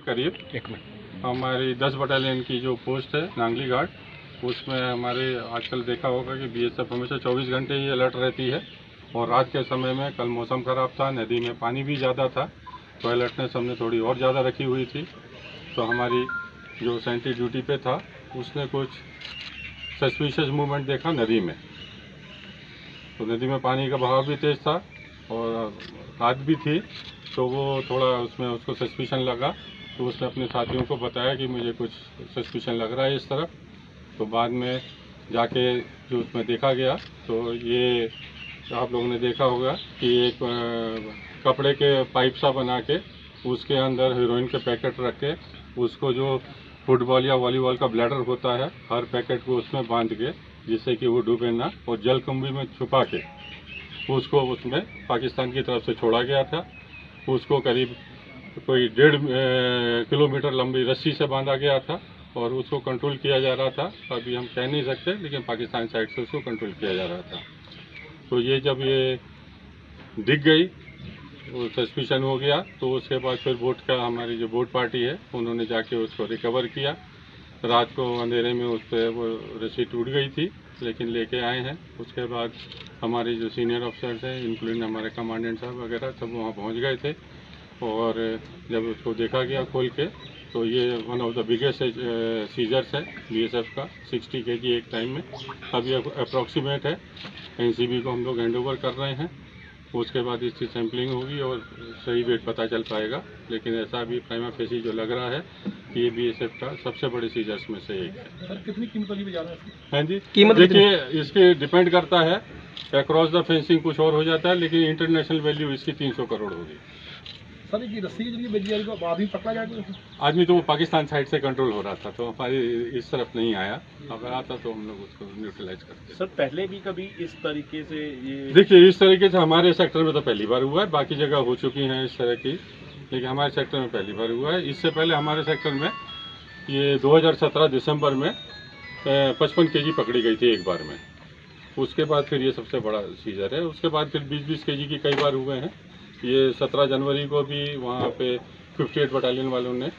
करीब एक मिनट। हमारी 10 बटालियन की जो पोस्ट है नांगली घाट, उसमें हमारे आजकल देखा होगा कि बीएसएफ हमेशा 24 घंटे ही अलर्ट रहती है। और रात के समय में कल मौसम खराब था, नदी में पानी भी ज़्यादा था, तो अलर्टनेस हमने थोड़ी और ज़्यादा रखी हुई थी। तो हमारी जो सेंट्री ड्यूटी पे था उसने कुछ सस्पिशियस मूवमेंट देखा नदी में। तो नदी में पानी का बहाव भी तेज़ था और रात भी थी, तो वो थोड़ा उसमें उसको सस्पिशन लगा। तो उसने अपने साथियों को बताया कि मुझे कुछ सस्पिशन लग रहा है इस तरफ। तो बाद में जाके जो उसमें देखा गया, तो ये आप लोगों ने देखा होगा कि एक कपड़े के पाइप सा बना के उसके अंदर हीरोइन के पैकेट रख के उसको जो फुटबॉल या वॉलीबॉल का ब्लैडर होता है, हर पैकेट को उसमें बांध के जिससे कि वो डूबे ना, और जलकुंभी में छुपा के उसको उसमें पाकिस्तान की तरफ से छोड़ा गया था। उसको करीब कोई 1.5 किलोमीटर लंबी रस्सी से बांधा गया था और उसको कंट्रोल किया जा रहा था। अभी हम कह नहीं सकते, लेकिन पाकिस्तान साइड से उसको कंट्रोल किया जा रहा था। तो ये जब ये दिख गई, वो सस्पिशन हो गया, तो उसके बाद फिर बोट का हमारी जो बोट पार्टी है उन्होंने जाके उसको रिकवर किया। रात को अंधेरे में उस पर वो रस्सी टूट गई थी, लेकिन लेके आए हैं। उसके बाद हमारे जो सीनियर ऑफिसर्स हैं, इंक्लूडिंग हमारे कमांडेंट साहब वगैरह, सब वहाँ पहुँच गए थे। और जब उसको देखा गया खोल के, तो ये one of the biggest seizures है बीएसएफ का, 60 केजी एक टाइम में। अभी अप्रॉक्सीमेट है, एनसीबी को हम लोग हैंड ओवर कर रहे हैं। उसके बाद इसकी सैंपलिंग होगी और सही वेट पता चल पाएगा। लेकिन ऐसा अभी प्राइमा फेसी जो लग रहा है कि ये बीएसएफ का सबसे बड़े सीजर्स में से एक है। सर कितनी कीमत वाली जा रहा है? हाँ जी, कीमत देखिए इसके डिपेंड करता है, अक्रॉस द फेंसिंग कुछ और हो जाता है, लेकिन इंटरनेशनल वैल्यू इसकी 300 करोड़ होगी। सर ये रस्सी के जरिए बेच जाएगी, आदमी पकड़ा जाएगा? आदमी तो वो पाकिस्तान साइड से कंट्रोल हो रहा था, तो हमारी इस तरफ नहीं आया। अगर आता तो हम लोग उसको न्यूट्रलाइज करते। सर पहले भी कभी इस तरीके से ये देखिए इस तरीके से हमारे सेक्टर में तो पहली बार हुआ है, बाकी जगह हो चुकी हैं इस तरह की, लेकिन हमारे सेक्टर में पहली बार हुआ है। इससे पहले हमारे सेक्टर में ये 2017 दिसंबर में 55 केजी पकड़ी गई थी एक बार में। उसके बाद फिर ये सबसे बड़ा सीजर है। उसके बाद फिर 20-20 केजी की कई बार हुए हैं। ये 17 जनवरी को भी वहाँ पे 58 बटालियन वालों ने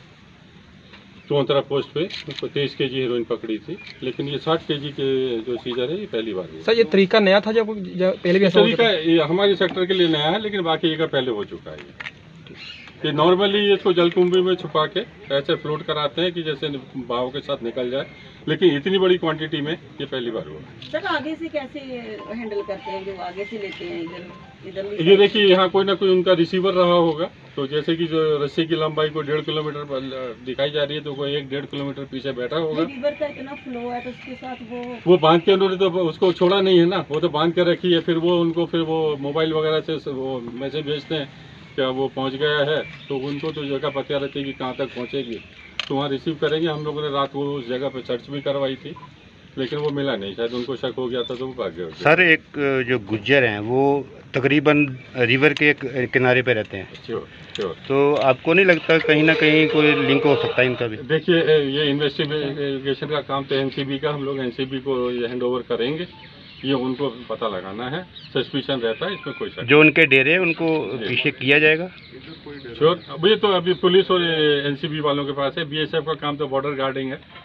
चौंतरा पोस्ट पे 23 केजी हीरोइन पकड़ी थी। लेकिन ये 60 केजी के जो सीजर है ये पहली बार हुआ। सर ये तरीका नया था जब पहले भी ऐसा तरीका ये हमारे सेक्टर के लिए नया है, लेकिन बाकी जगह पहले हो चुका है। ये नॉर्मली इसको जलकुंभी में छुपा के ऐसे फ्लोट कराते हैं कि जैसे भाव के साथ निकल जाए, लेकिन इतनी बड़ी क्वांटिटी में ये पहली बार हुआ। सर आगे से कैसे हैंडल करते हैं, जो आगे से लेते हैं इधर ये देखिए यहाँ कोई ना कोई उनका रिसीवर रहा होगा। तो जैसे कि जो रस्सी की लंबाई को 1.5 किलोमीटर पर दिखाई जा रही है, तो कोई 1-1.5 किलोमीटर पीछे बैठा होगा। रिवर का इतना फ्लो है तो उसके साथ वो बांध के उन्होंने तो उसको छोड़ा नहीं है ना, वो तो बांध के रखी है। फिर वो उनको फिर वो मोबाइल वगैरह से वो मैसेज भेजते हैं क्या वो पहुंच गया है, तो उनको तो जगह पता रहती है कि कहाँ तक पहुंचेगी, तो वहाँ रिसीव करेंगे। हम लोगों ने रात को उस जगह पे सर्च भी करवाई थी, लेकिन वो मिला नहीं। शायद उनको शक हो गया था तो वो भाग गए। सर एक जो गुज्जर हैं वो तकरीबन रिवर के किनारे पे रहते हैं, श्योर। तो आपको नहीं लगता कहीं ना कहीं कोई लिंक हो सकता है इनका भी? देखिए ये इन्वेस्टिगेशन का काम तो एनसीबी का, हम लोग एनसीबी को ये हैंड ओवर करेंगे। ये उनको पता लगाना है, सस्पिशन रहता है, इसमें कोई शक। जो उनके डेरे हैं उनको पीछे किया जाएगा? श्योर। अभी तो अभी पुलिस और एनसीबी वालों के पास है। बीएसएफ का काम तो बॉर्डर गार्डिंग है।